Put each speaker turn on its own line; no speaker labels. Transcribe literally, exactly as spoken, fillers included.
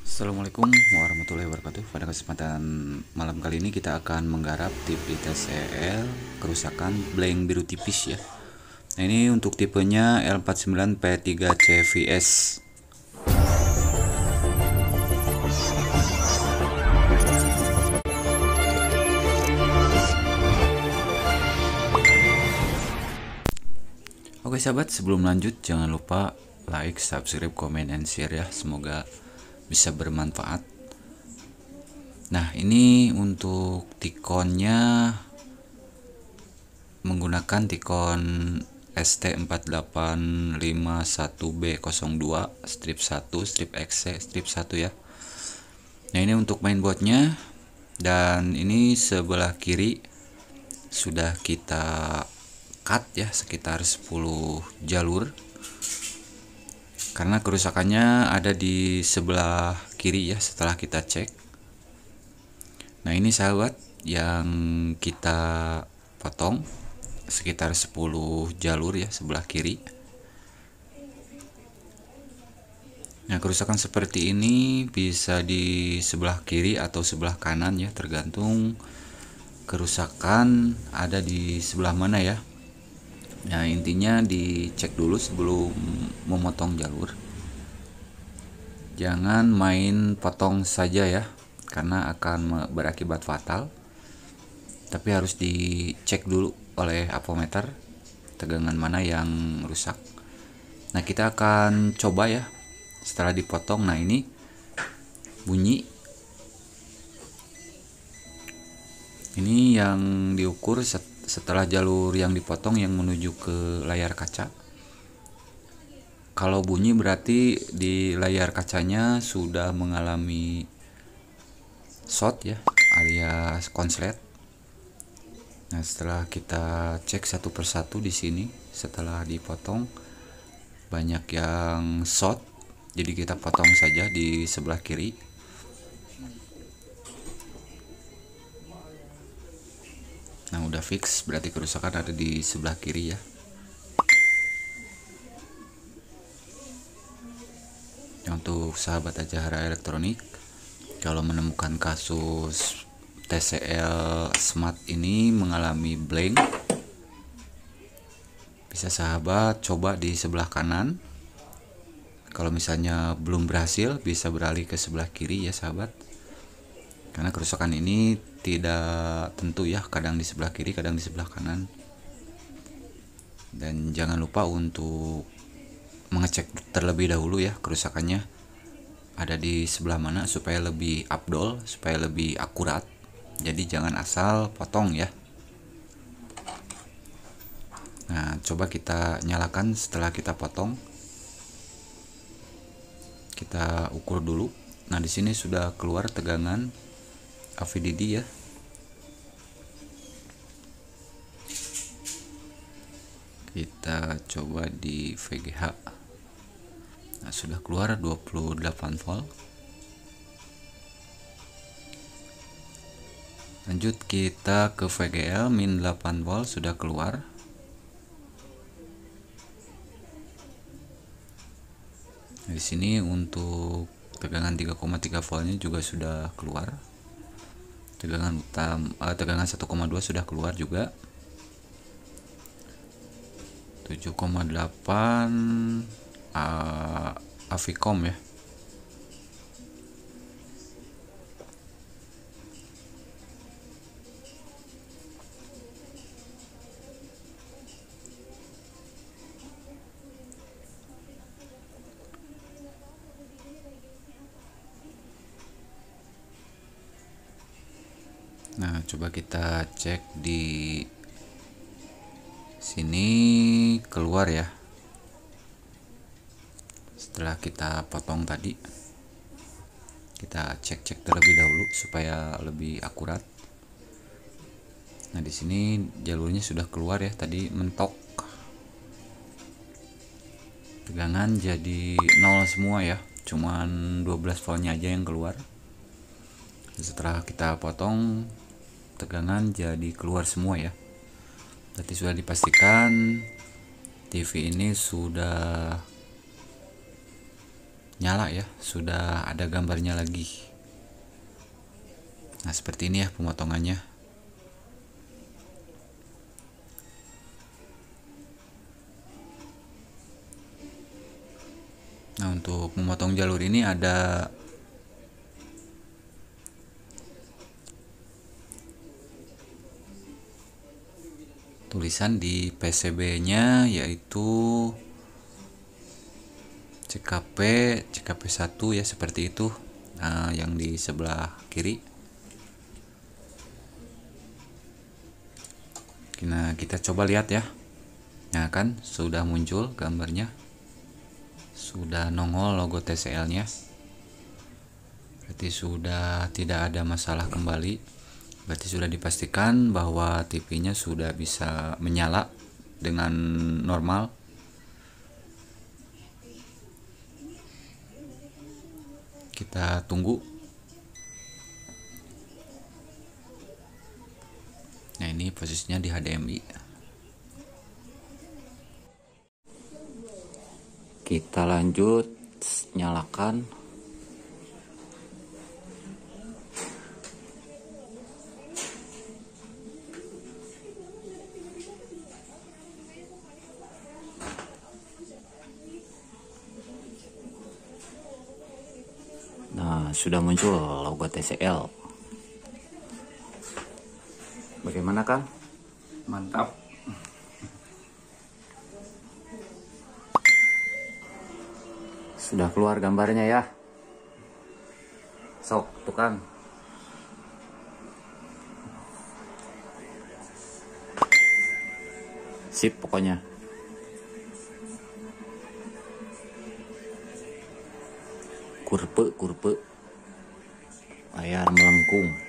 Assalamualaikum warahmatullahi wabarakatuh. Pada kesempatan malam kali ini kita akan menggarap T V T C L kerusakan blank biru tipis ya. Nah, ini untuk tipenya L empat puluh sembilan P tiga C V S. Oke sahabat, sebelum lanjut jangan lupa like, subscribe, komen, and share ya. Semoga bisa bermanfaat. Nah, ini untuk tikonnya menggunakan tikon S T empat delapan lima satu B nol dua strip satu strip X C strip satu ya. Nah, ini untuk mainboardnya, dan ini sebelah kiri sudah kita cut ya sekitar sepuluh jalur karena kerusakannya ada di sebelah kiri ya setelah kita cek. Nah, ini sahabat yang kita potong sekitar sepuluh jalur ya sebelah kiri. Nah, kerusakan seperti ini bisa di sebelah kiri atau sebelah kanan ya, tergantung kerusakan ada di sebelah mana ya. Nah, intinya dicek dulu sebelum memotong jalur. Jangan main potong saja ya, karena akan berakibat fatal. Tapi harus dicek dulu oleh avometer tegangan mana yang rusak. Nah, kita akan coba ya setelah dipotong. Nah, ini bunyi. Ini yang diukur setelah jalur yang dipotong yang menuju ke layar kaca. Kalau bunyi berarti di layar kacanya sudah mengalami short ya, alias konslet. Nah, setelah kita cek satu persatu di sini setelah dipotong banyak yang short, jadi kita potong saja di sebelah kiri. Nah, udah fix berarti kerusakan ada di sebelah kiri ya. Untuk sahabat Ajahara Elektronik, kalau menemukan kasus T C L Smart ini mengalami blank, bisa sahabat coba di sebelah kanan. Kalau misalnya belum berhasil, bisa beralih ke sebelah kiri ya sahabat, karena kerusakan ini tidak tentu ya, kadang di sebelah kiri kadang di sebelah kanan. Dan jangan lupa untuk mengecek terlebih dahulu ya kerusakannya ada di sebelah mana supaya lebih afdol, supaya lebih akurat. Jadi jangan asal potong ya. Nah, coba kita nyalakan setelah kita potong. Kita ukur dulu. Nah, di sini sudah keluar tegangan A V D D ya. Kita coba di V G H. Nah, sudah keluar dua puluh delapan volt. Lanjut kita ke V G L min delapan volt, sudah keluar. Nah, di sini untuk tegangan tiga koma tiga voltnya juga sudah keluar. Tegangan utama eh, tegangan satu koma dua sudah keluar juga. tujuh koma delapan uh, Avicom ya. Nah, coba kita cek di sini keluar ya. Setelah kita potong tadi, kita cek-cek terlebih dahulu supaya lebih akurat. Nah, di sini jalurnya sudah keluar ya, tadi mentok. Tegangan jadi nol semua ya, cuman dua belas voltnya aja yang keluar. Setelah kita potong, tegangan jadi keluar semua ya. Berarti sudah dipastikan T V ini sudah nyala ya, sudah ada gambarnya lagi. Nah seperti ini ya pemotongannya. Nah untuk memotong jalur ini ada tulisan di P C B nya yaitu C K P C K P satu ya, seperti itu. Nah yang di sebelah kiri. Nah kita coba lihat ya. Nah kan sudah muncul gambarnya, sudah nongol logo T C L nya, berarti sudah tidak ada masalah kembali. Berarti sudah dipastikan bahwa T V nya sudah bisa menyala dengan normal. Kita tunggu. Nah ini posisinya di H D M I. Kita lanjut nyalakan. Nah sudah muncul logo T C L. Bagaimana Kang?
Mantap.
Sudah keluar gambarnya ya. Sok tukang. Sip pokoknya. Kurpe kurpe. Layar melengkung.